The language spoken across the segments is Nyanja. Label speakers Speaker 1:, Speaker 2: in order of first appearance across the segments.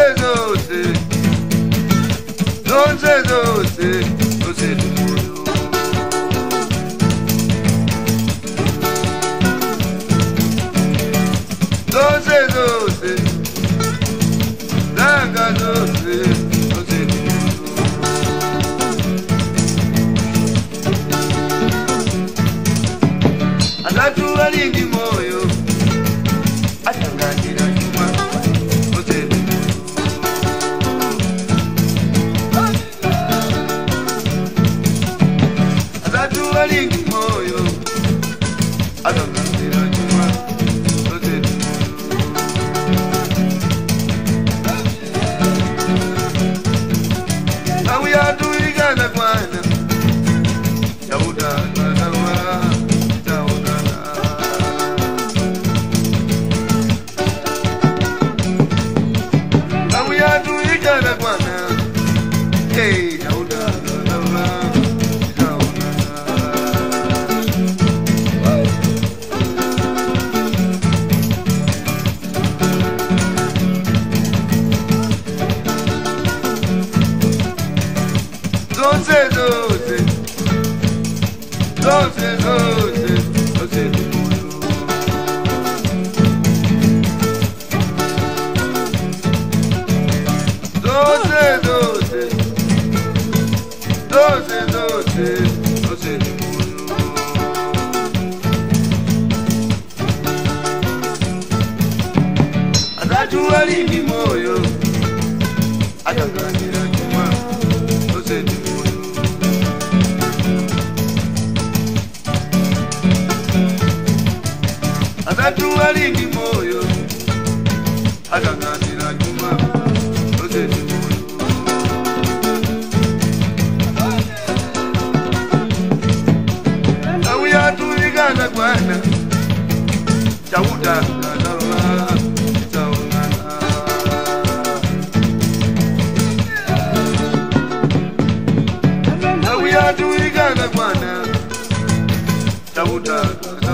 Speaker 1: Allan Moyo, atanganira chuma, Zonse ndi Allan Moyo, atanganira chuma, Zonse ndi Auya tuigana kwana, Yauda Allan Moyo, atanganira chuma, Zonse ndi Allan Moyo, atanganira chuma, Zonse ndi Auya tuigana kwana, Yauda tuigana kwana, Yauda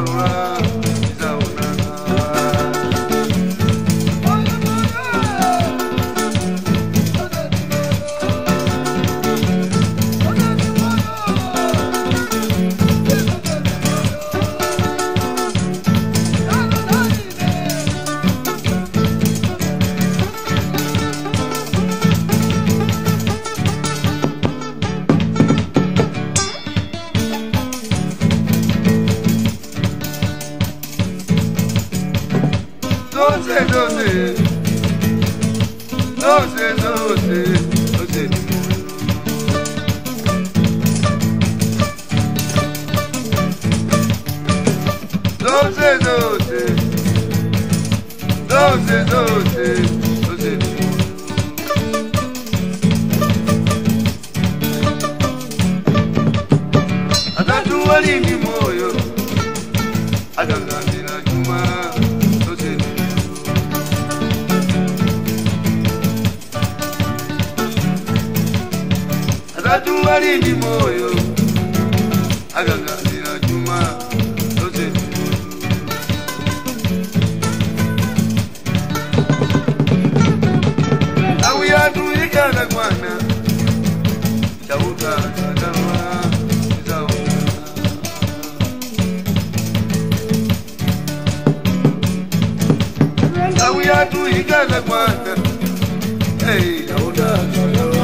Speaker 1: Allan Moyo, atanganira chuma, Zonse ndi Allan Moyo, atanganira chuma, Zonse ndi Auya tuigana kwana, Yauda Auya tuigana kwana, hey, Yauda